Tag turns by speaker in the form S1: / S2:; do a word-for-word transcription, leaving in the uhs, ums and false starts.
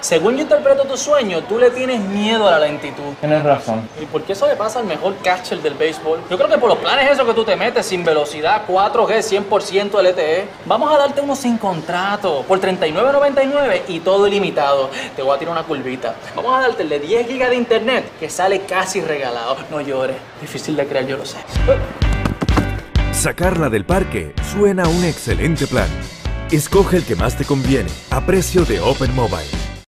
S1: Según yo interpreto tu sueño, tú le tienes miedo a la lentitud.
S2: Tienes razón.
S1: ¿Y por qué eso le pasa al mejor catcher del béisbol? Yo creo que por los planes esos que tú te metes sin velocidad, cuatro G, cien por ciento L T E. Vamos a darte uno sin contrato, por treinta y nueve noventa y nueve y todo ilimitado. Te voy a tirar una curvita. Vamos a darte el de diez gigas de internet que sale casi regalado. No llores. Difícil de creer, yo lo sé.
S3: Sacarla del parque suena a un excelente plan. Escoge el que más te conviene a precio de Open Mobile.